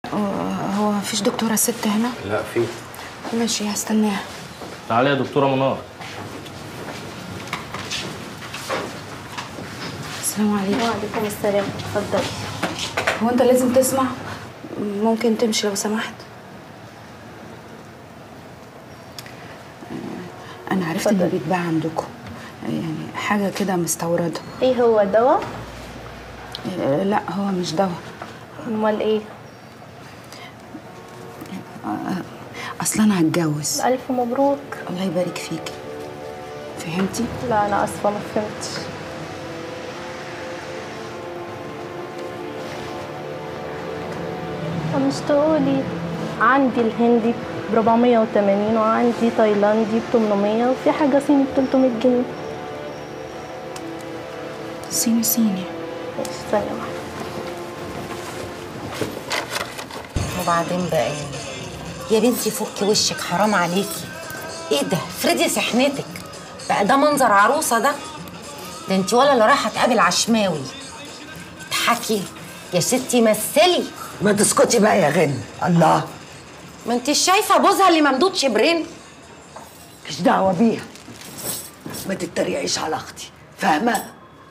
هو مفيش دكتورة ست هنا؟ لا في. ماشي هستناها. تعالي يا دكتورة منار. السلام عليكم. وعليكم السلام، اتفضلي. هو انت لازم تسمع؟ ممكن تمشي لو سمحت؟ انا عرفت انه بيتباع عندكم يعني حاجة كده مستوردة. ايه هو دواء؟ لا هو مش دواء. امال ايه؟ اصلا انا هتجوز. الف مبروك. الله يبارك فيكي. فهمتي؟ لا انا اسفه ما فهمتش. طب مش تقولي عندي الهندي ب 480 وعندي تايلاندي ب 800 وفي حاجه صيني ب 300 جنيه. صيني. ماشي ثانيه واحده. وبعدين بقى يا بنتي فكي وشك حرام عليكي. ايه ده؟ افردي سحنتك بقى، ده منظر عروسه ده انت ولا اللي رايحه تقابل عشماوي. اضحكي يا ستي، مثلي. ما تسكتي بقى يا غن. الله، ما انت شايفه بوزها اللي ممدود شبرين. مش دعوه بيها، ما تتريقيش على اختي، فاهمه؟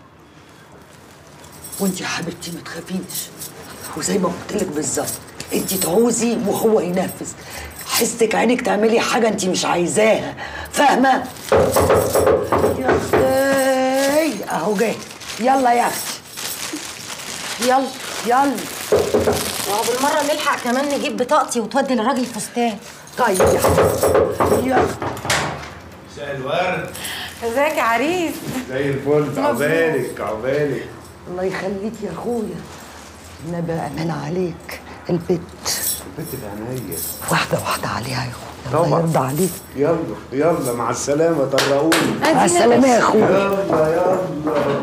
وانت يا حبيبتي ما تخافيش، وزي ما قلت لك بالظبط، انت تعوزي وهو ينفذ. حسك عينك تعملي حاجه انت مش عايزاها، فاهمه؟ يا اختي اهو جاي. يلا يا اختي يلا. وهو بالمره نلحق كمان نجيب بطاقتي وتودي للراجل فستان. طيب يا حبيبتي يلا. مساء الورد. ازيك يا عريس؟ زي الفل. عقبالك. الله يخليك يا اخويا، النبي امان عليك. البت في عينيا. واحده عليها يا اخويا، الله يرضى عليك. يلا مع السلامه، طرقوني. مع السلامه يا اخويا. يلا.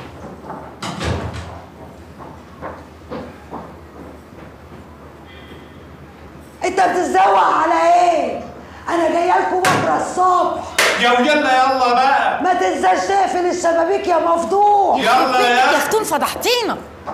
انت بتتزوق على ايه؟ انا جايه لكم بكره الصبح. يا يلا بقى. ما تنساش تقفل الشبابيك يا مفضوح. يلا يا اختون فضحتينا.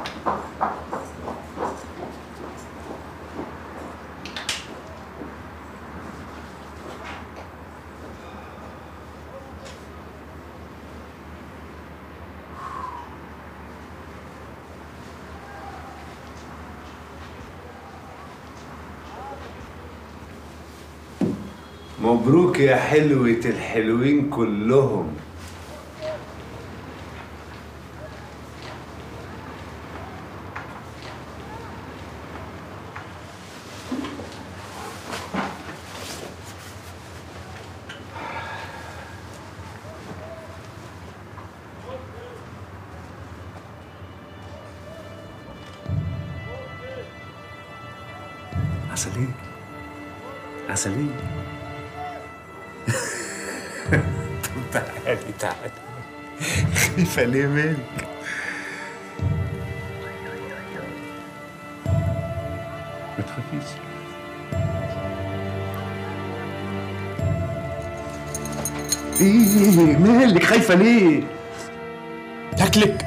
مبروك يا حلوة الحلوين كلهم. عسلية. طب تعالي خايفة ليه مالك؟ ما تخافيش. ايه مالك خايفة ليه؟ تاكلك.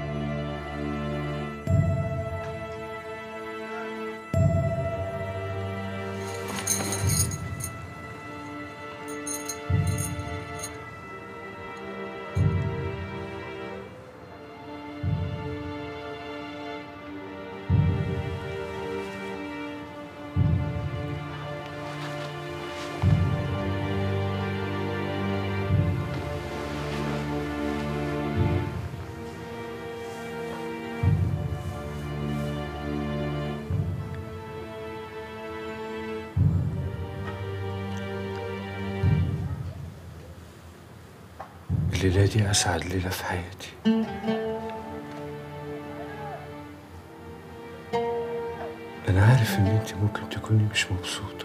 الليلة دي أسعد ليلة في حياتي. أنا عارف إن أنت ممكن تكوني مش مبسوطة،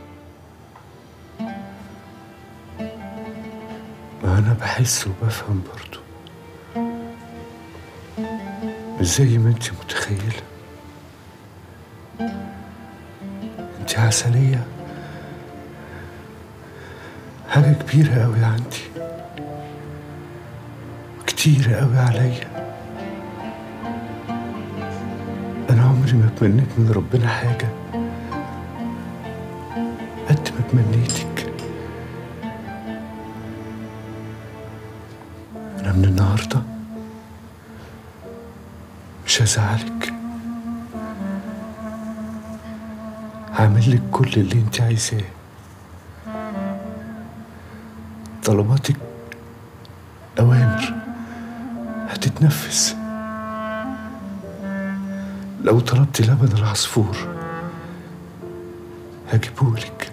وأنا بحس وبفهم برضو، مش زي ما أنت متخيلة. أنت عسلية، حاجة كبيرة أوي عندي، كتير قوي عليا. انا عمري عمري ما تمنيت من ربنا حاجة قد ما تمنيتك. أنا من النهاردة مش هزعلك، هعمل لك كل اللي انت عايزاه. طلباتك أوامر هتتنفذ. لو طلبت لبن العصفور هجيبهولك.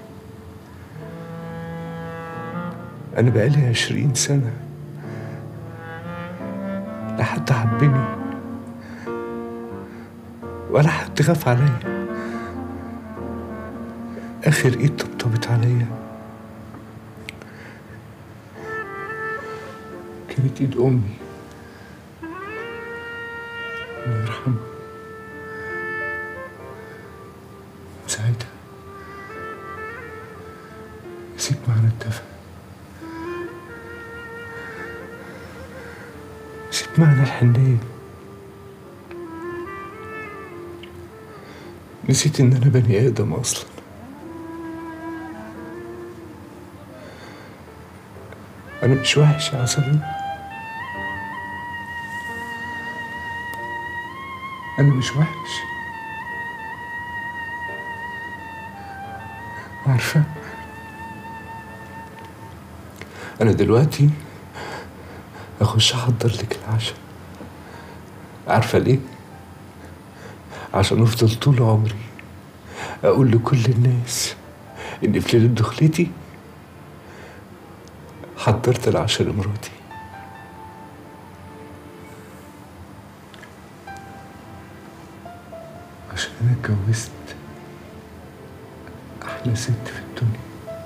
أنا بقالي 20 سنة لا حد حبني ولا حد خاف عليا. آخر إيد طبطبت عليا كانت إيد أمي الله يرحمها. ساعتها نسيت معنى الدفى، نسيت معنى الحنية، نسيت إن أنا بني آدم أصلا. أنا مش وحش يا عسلية، أنا مش وحش. عارفة أنا دلوقتي أخش أحضر لك العشاء. عارفة ليه؟ عشان أفضل طول عمري أقول لكل الناس إن في ليلة دخلتي حضرت العشاء لمراتي. عشان أنا اتجوزت أحلى ست في الدنيا.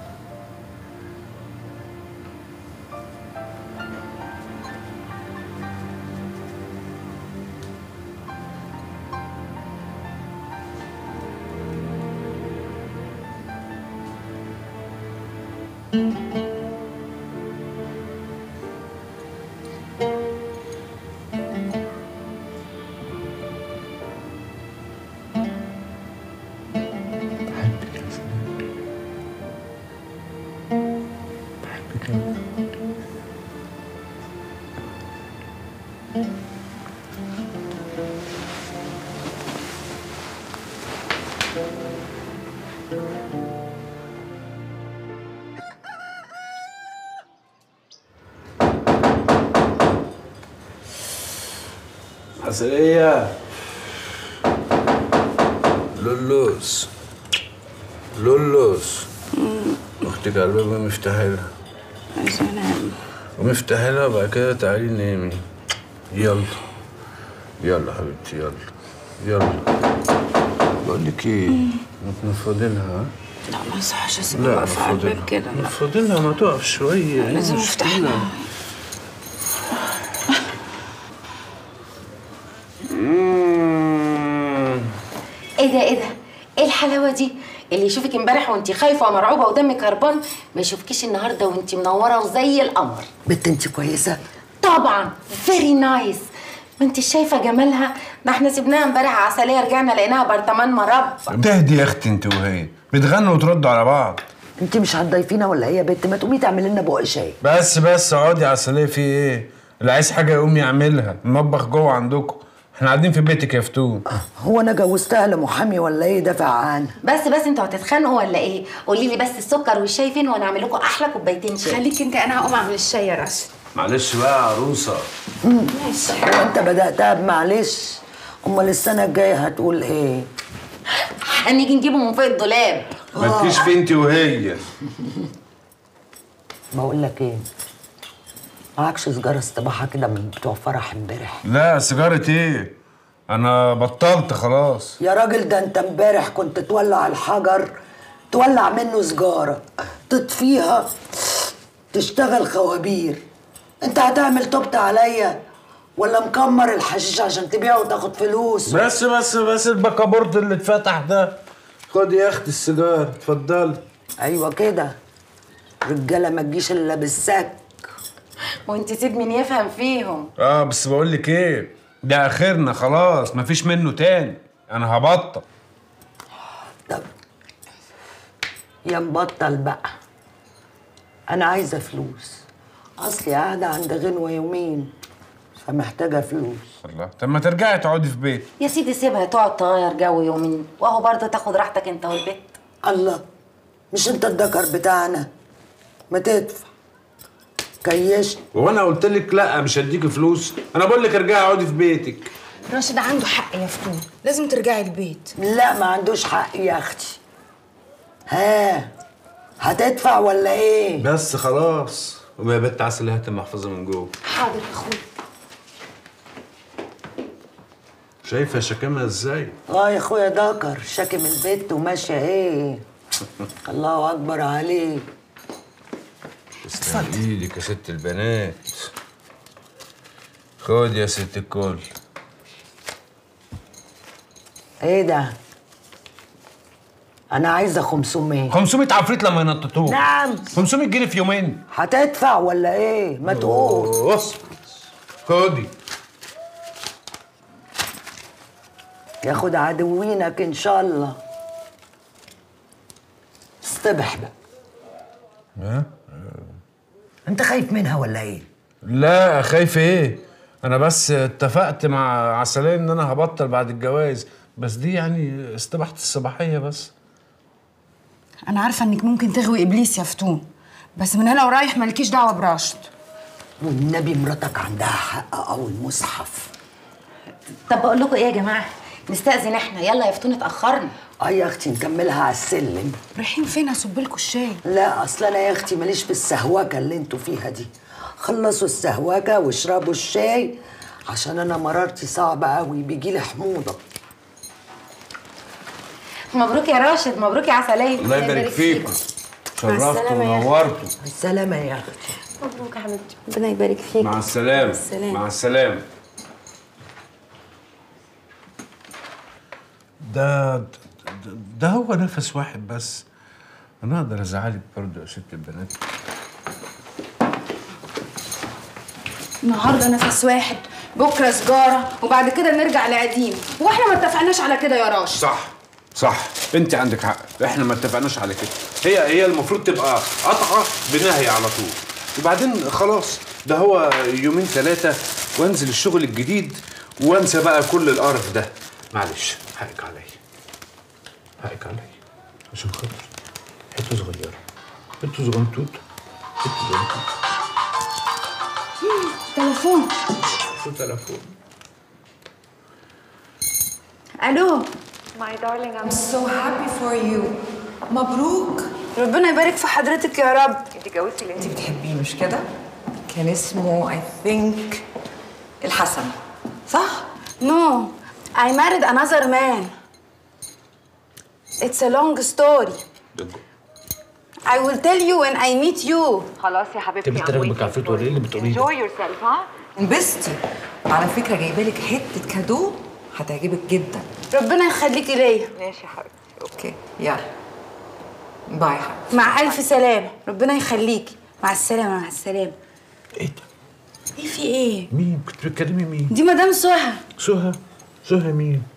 بحبك يا سلام، بحبك أوي. عسلية لولوس لولوس، اختك على الباب مفتاح لها. يا سلام. ومفتاح لها وبعد كده تعالي نامي. يلا يلا حبيبتي يلا يلا. بقول لك ايه، ما تنفضلها. لا ما يصحش اسيبها واقفة على الباب كده. لا نفضلها ما تقف شوية. لازم افتح لها. ايه ده ايه ده؟ ايه الحلاوه دي؟ اللي يشوفك امبارح وانت خايفه ومرعوبه ودمك هربان ما يشوفكيش النهارده وانت منوره وزي القمر. بنت انت كويسه؟ طبعا فيري نايس. ما انت شايفه جمالها؟ ده احنا سيبناها امبارح عسليه رجعنا لقيناها برطمان مربى. تهدي يا اختي انت وهي بتغنوا وتردوا على بعض. انت مش هتضيفينا ولا هي يا بنت؟ ما تقومي تعملي لنا بق شاي. بس اقعدي يا عسلية. في ايه؟ اللي عايز حاجه يقوم يعملها، المطبخ جوه عندكم، احنا قاعدين في بيتك يا فتون. هو انا جوزتها لمحامي ولا ايه دافع عنها؟ بس انتوا هتتخانقوا ولا ايه؟ قولي لي بس السكر والشاي فين وانا اعمل لكم احلى كوبايتين شاي. خليك انت، انا هقوم اعمل الشاي يا راشد. معلش بقى يا عروسة. ماشي. هو انت بدأتها بمعلش؟ امال السنه الجايه هتقول ايه؟ هنيجي نجيبه من فوق الدولاب. ما تجيش في انت وهي. بقول لك ايه، معكش سجاره استباحه كده من بتوع فرح امبارح؟ لا سيجاره ايه؟ انا بطلت خلاص. يا راجل ده انت امبارح كنت تولع الحجر تولع منه سجاره تطفيها تشتغل خوابير. انت هتعمل توبت عليا ولا مكمر الحشيش عشان تبيعه وتاخد فلوس؟ بس البكابورت اللي اتفتح ده. خدي يا اختي السيجاره اتفضلي. ايوه كده، رجاله ما تجيش الا بالسك. وانت سيد مين يفهم فيهم. بس بقول لك ايه، ده اخرنا خلاص مفيش منه تاني. انا هبطل. طب يا مبطل بقى، انا عايزه فلوس، اصلي قاعده عند غنوه يومين فمحتاجه فلوس. الله، طب ما ترجعي تقعدي في بيت. يا سيدي سيبها تقعد تغير جو يومين، وهو برضه تاخد راحتك انت والبيت. الله، مش انت الدكر بتاعنا؟ ما تدفع كيشت. وانا قلت لك لا مش هديكي فلوس؟ انا بقول لك ارجعي اقعدي في بيتك. راشد عنده حق يا فتون، لازم ترجعي البيت. لا ما عندوش حق يا اختي. ها هتدفع ولا ايه؟ بس خلاص، وما يا بنت عسل هات المحفظه من جوه. حاضر يا اخويا. شايفه شكامها ازاي؟ يا اخويا دكر شاكم البيت وماشيه ايه. الله اكبر عليك. تسلم ايدك يا ست البنات. خد يا ست الكل. ايه ده؟ انا عايزه 500. 500 عفريت لما ينططوه. نعم. 500 جنيه في يومين. هتدفع ولا ايه؟ ما تقول. بص خدي. ياخد عدوينك ان شاء الله. اصطبح بقى. ها؟ انت خايف منها ولا ايه؟ لا خايف ايه؟ انا بس اتفقت مع عسلية ان انا هبطل بعد الجواز، بس دي يعني استباحة الصباحية بس. انا عارفه انك ممكن تغوي ابليس يا فتون، بس من هنا ورايح مالكيش دعوه براشد. والنبي مراتك عندها حق او المصحف. طب بقول لكم ايه يا جماعه، نستأذن احنا، يلا يا فتون اتأخرنا. يا اختي نكملها على السلم. رايحين فين؟ اصب لكم الشاي. لا اصل انا يا اختي ماليش في السهوكه اللي انتوا فيها دي. خلصوا السهوكه واشربوا الشاي عشان انا مرارتي صعبه قوي، بيجيلي حموضه. مبروك يا راشد، مبروك يا عسلية. الله يبارك فيكم. شرفتوا ونورتوا. السلامه يا اختي. مبروك يا حبيبتي، ربنا يبارك فيك. مع السلامة. مع السلامة. ده هو نفس واحد بس. انا اقدر ازعلك برضه يا ست البنات. النهارده نفس واحد، بكره سجاره، وبعد كده نرجع لقديم. هو احنا ما اتفقناش على كده يا راشد؟ صح انت عندك حق، احنا ما اتفقناش على كده. هي المفروض تبقى قطعه بنهي على طول، وبعدين خلاص ده هو يومين ثلاثه وانزل الشغل الجديد وانسى بقى كل القرف ده. معلش حقك عليا، حقك عليا عشان خاطر حته صغيره، حته صغنطوط، حته صغنطوط. تليفون. شو تليفون؟ الو. My darling, I'm so happy for you. مبروك. ربنا يبارك في حضرتك يا رب. انت جوزتي اللي انت بتحبيه مش كده؟ كان اسمه I think الحسن، صح؟ No, I married another man. It's a long story. I will tell you when I meet you. خلاص يا حبيبتي. انت بتراقبك على فكره ايه اللي بتقوليه؟ Enjoy yourself، ها؟ انبسطي. وعلى فكرة جايبه لك حتة كادو هتعجبك جدا. ربنا يخليكي ليا. ماشي يا حبيبتي، اوكي، يلا. باي يا حبيبتي. مع ألف سلامة، ربنا يخليكي. مع السلامة، مع السلامة. ايه ده؟ ايه في ايه؟ مين؟ كنت بتكلمي مين؟ دي مدام سهى. سهى؟ سهى مين؟